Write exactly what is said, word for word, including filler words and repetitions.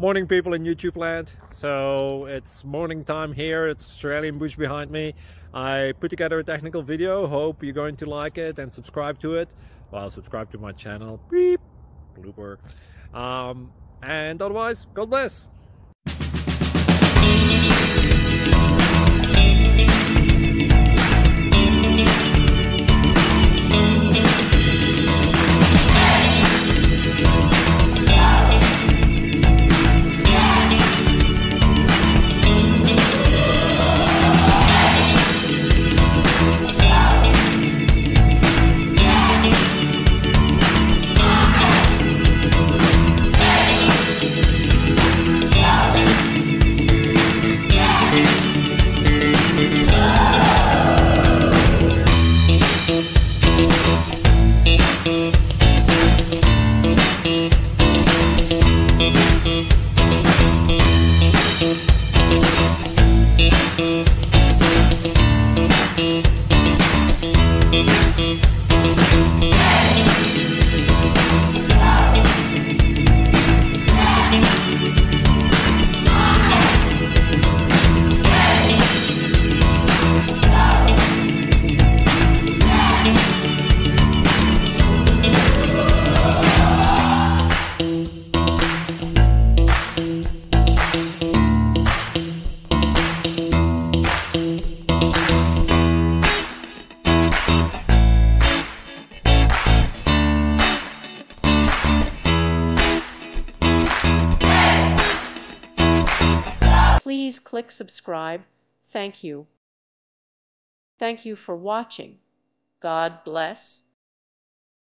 Morning, people in YouTube land. So it's morning time here. It's Australian bush behind me. I put together a technical video. Hope you're going to like it and subscribe to it. Well, subscribe to my channel. Beep. Blooper. Um, and otherwise, God bless. Please click subscribe. Thank you. Thank you for watching. God bless.